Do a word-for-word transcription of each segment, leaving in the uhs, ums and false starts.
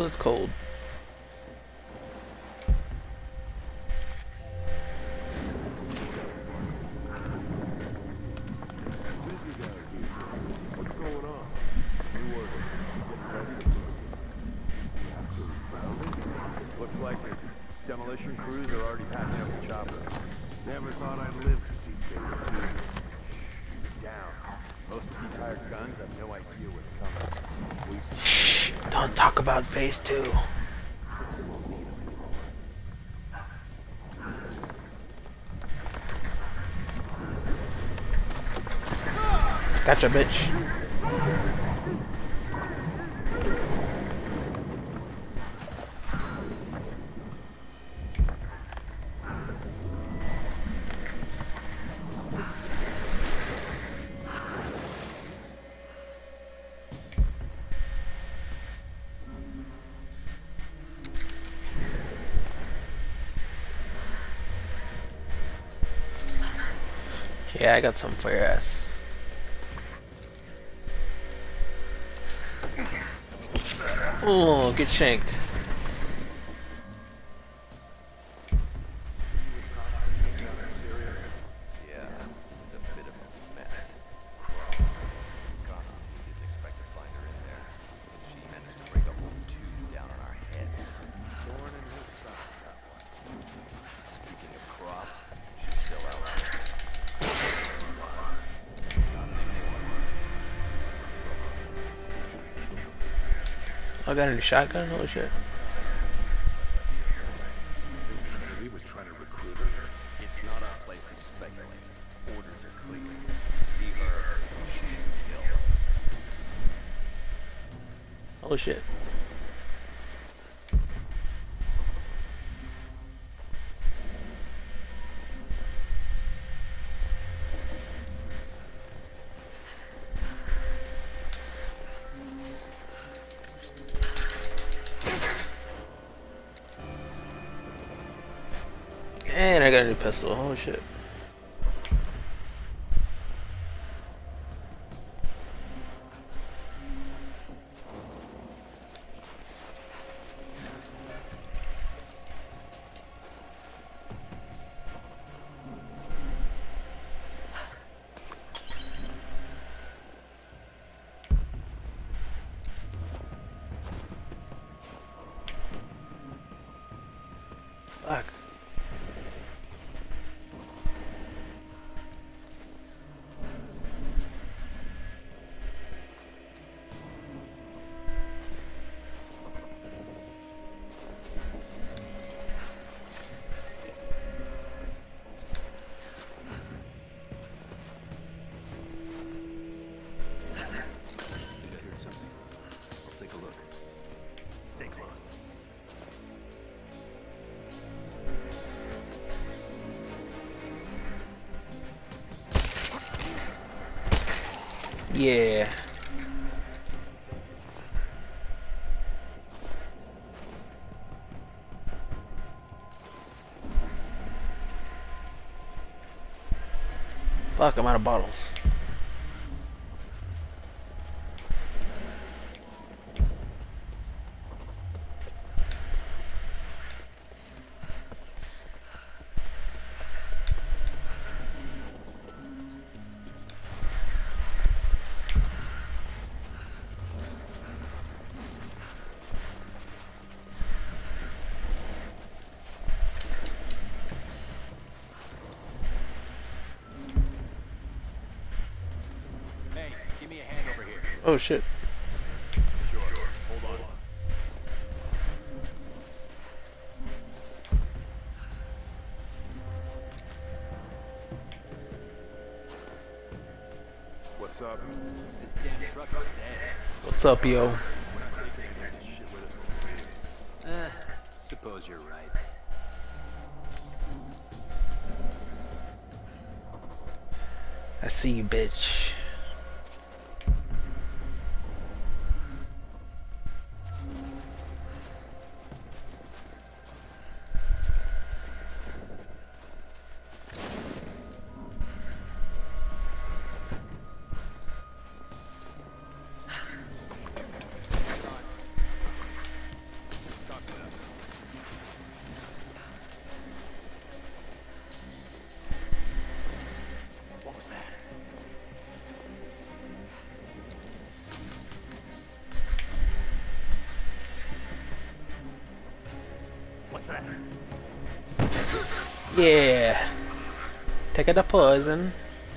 it's cold. Looks like the demolition crews are already packing up the chopper. Never thought I'd live to see day two. Down. Most of these hired guns have no idea what's coming. Shh, don't talk about phase two. Gotcha, bitch. Yeah, I got something for your ass. Oh, get shanked. Yeah, it's a bit of a mess. Gotham didn't expect to find her in there. She managed to bring a whole tube down on our heads. Thorn in his side, that one. Speaking of Croft, she's still out there. I got a new shotgun? Holy shit. He was trying to recruit her. It's not our place to speculate. Orders are clear. See her, shoot, kill. Holy shit. And I got a new pistol. Holy shit. Fuck. Yeah. Fuck, I'm out of bottles. Oh shit. Sure. Hold on. What's up? This damn truck is dead. What's up, yo? Eh, suppose you're right. I see you, bitch. Yeah. Take out the poison.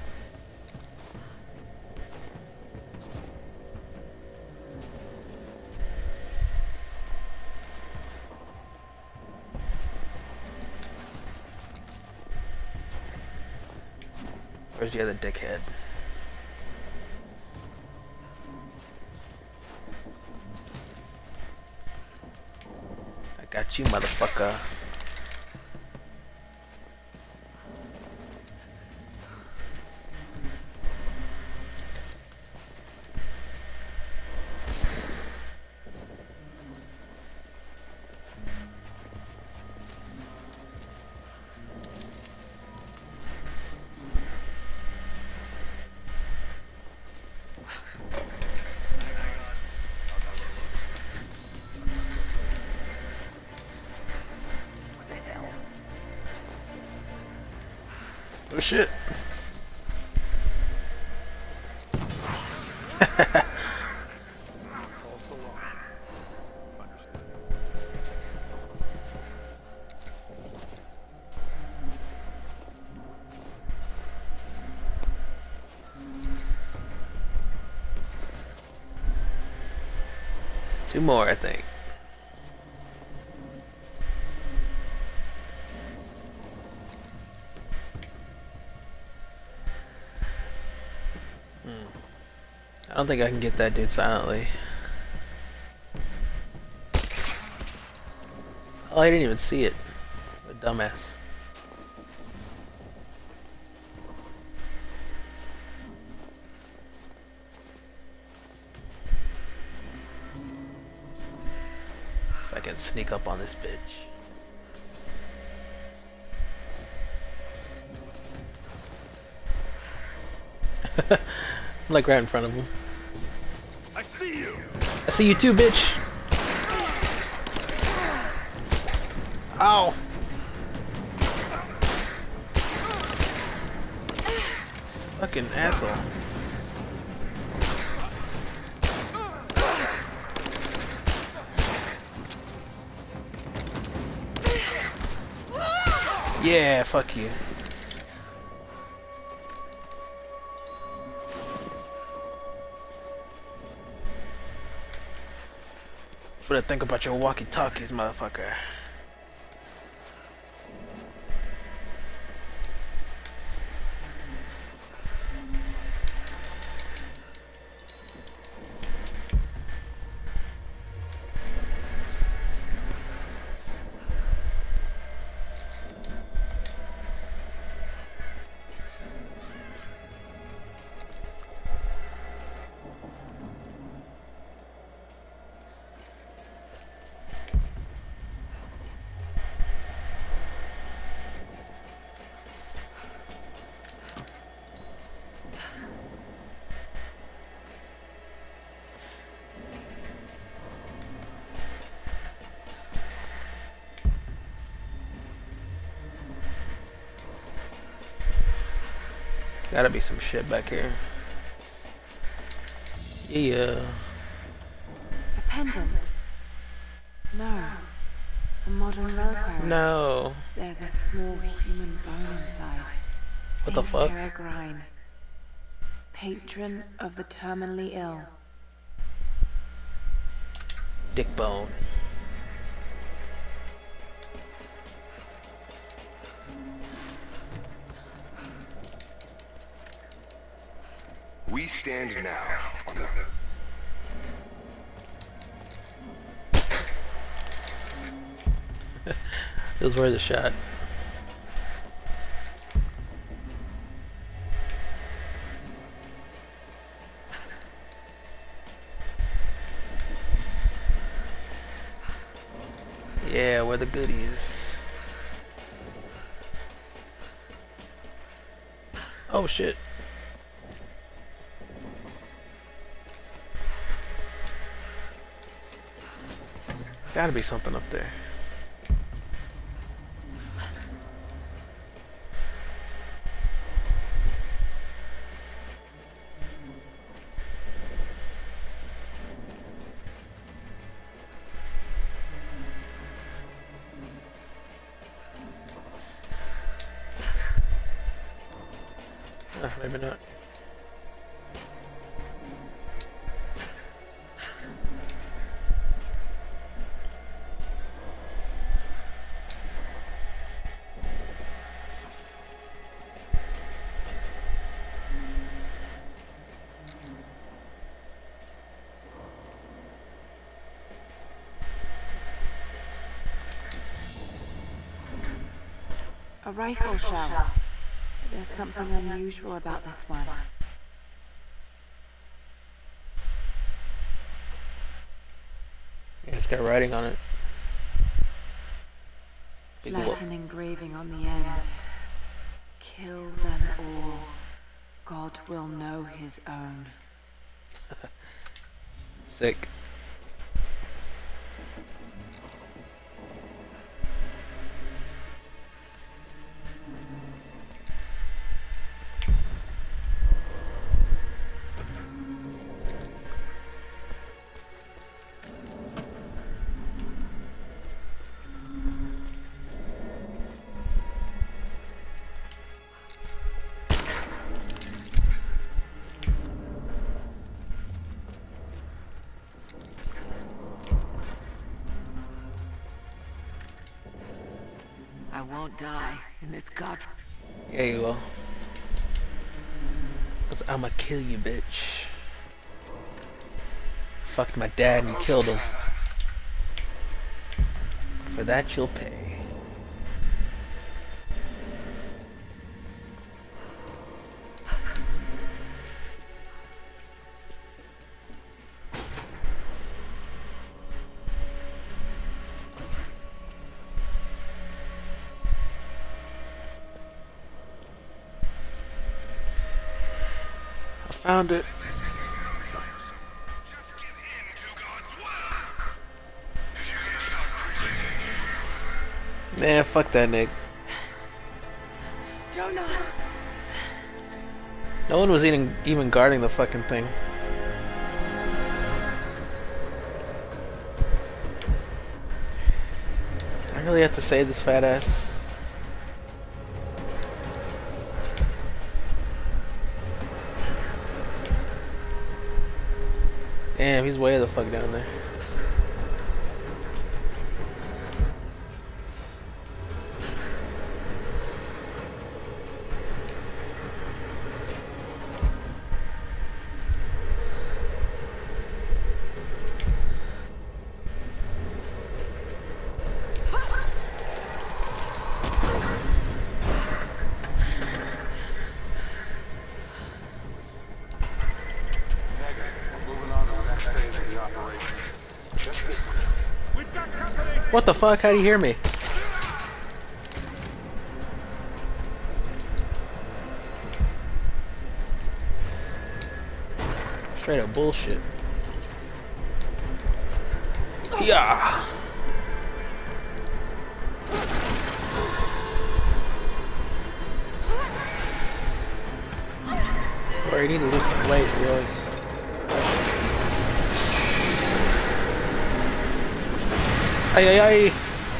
Where's the other dickhead? I got you, motherfucker. Oh shit. Two more, I think. I don't think I can get that dude silently. Oh, I didn't even see it. A dumbass. If I can sneak up on this bitch. I'm like right in front of him. I see you. I see you too, bitch. Ow. Fucking asshole. Yeah, fuck you. What I think about your walkie-talkies, motherfucker. Gotta be some shit back here. Yeah. A pendant? No. A modern reliquary? No. There's a small human bone inside. What the Saint fuck? Peregrine, patron of the terminally ill. Dick bone. We stand now on the... It was worth a shot. Yeah, where the goodies. Oh shit. Gotta be something up there. Uh, maybe not. A rifle shell. There's something unusual about this one. Yeah, it's got writing on it. Big wo- Latin engraving on the end. Kill them all. God will know his own. Sick. I won't die in this god. Yeah, you will. 'Cause I'ma kill you, bitch. Fucked my dad and you killed him. For that you'll pay. Found it. Nah, fuck that, Nick. Jonah! No one was even even guarding the fucking thing. I really have to save this fat ass. Damn, he's way the fuck down there. What the fuck? How do you hear me? Straight up bullshit. Yeah. Or you need to lose some weight, boys. Ay, ay, ay.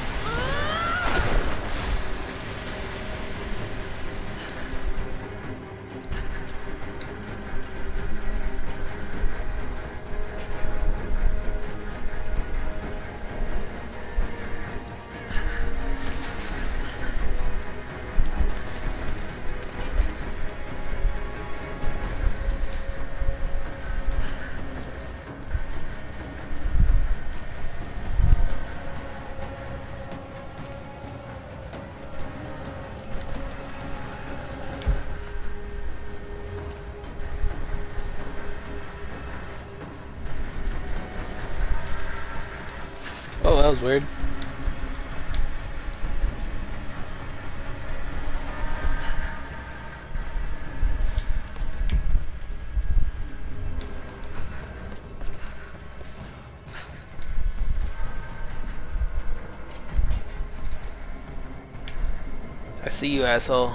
Oh, that was weird. I see you, asshole.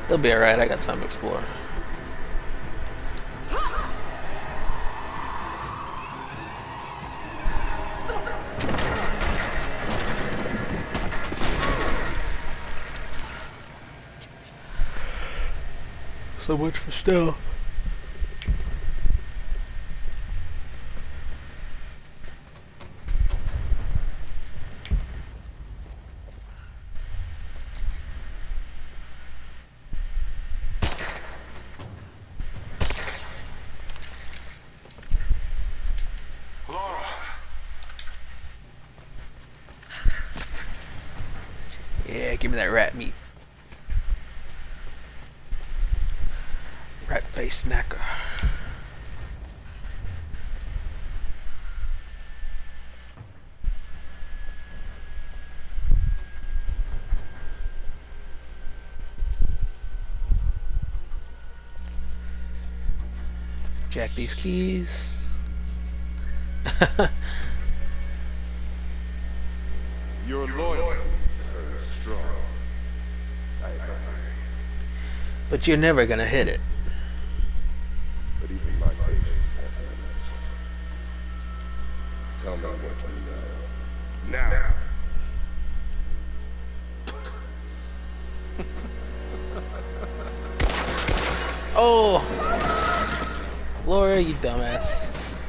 He'll be alright, I got time to explore. So much for stealth. Yeah, give me that rat meat. Rat face snacker. Jack these keys. Your loyalty to her is strong. I admire. But you're never gonna hit it. But even my patience has limits. Tell me what you know. Now. Oh! Laura, you dumbass.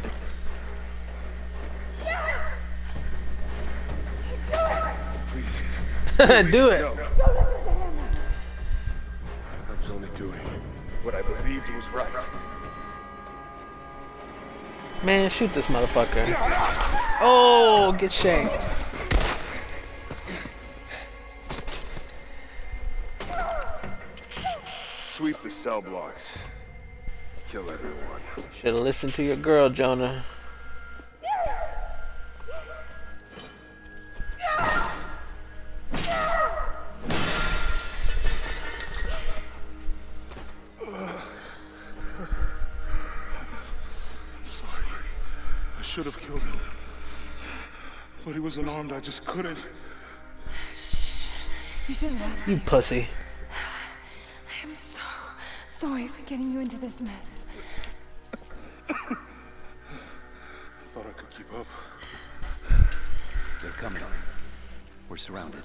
Please. Do it! No. I was only doing what I believed was right. Man, shoot this motherfucker. Oh, get shanked. Sweep the cell blocks. Kill everyone. Should've listened to your girl, Jonah. Sorry. I should have killed him. But he was unarmed, I just couldn't. You shouldn't have. You pussy. I'm so sorry for getting you into this mess. I thought I could keep up. They're coming. We're surrounded.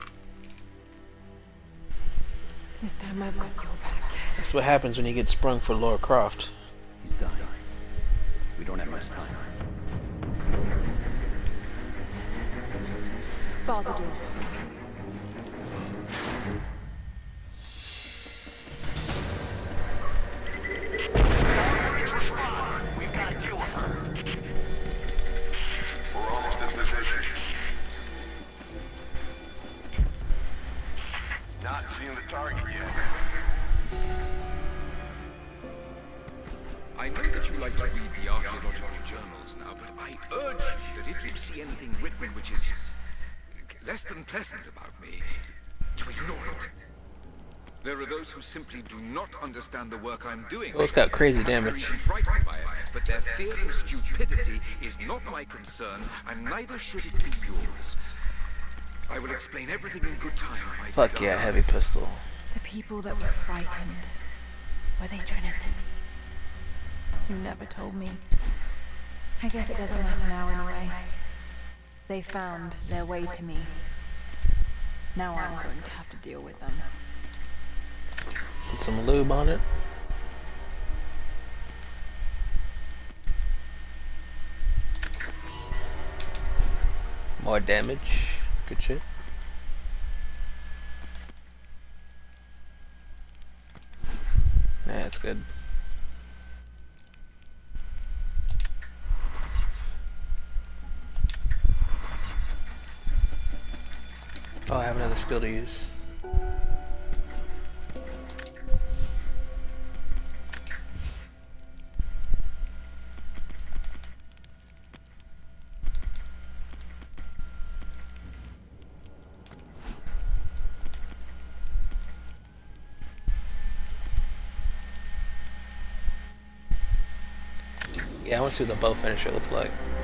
This time I've got your back. That's what happens when you get sprung for Lara Croft. He's dying. We don't have much time. Bar the door. Not seeing the target yet. I know that you like to read the archaeological journals now, but I urge you that if you see anything written which is less than pleasant about me, to ignore it. There are those who simply do not understand the work I'm doing. Oh, it's got crazy damage. They're even frightened by it, but their fear and stupidity is not my concern, and neither should it be yours. I will explain everything in good time, my Fuck yeah, heavy pistol. The people that were frightened, were they Trinity? You never told me. I guess it doesn't matter now anyway. They found their way to me. Now I'm going to have to deal with them. Put some lube on it. More damage. Good shit. Nah, that's good. Oh, I have another skill to use. Yeah, I want to see what the bow finisher looks like.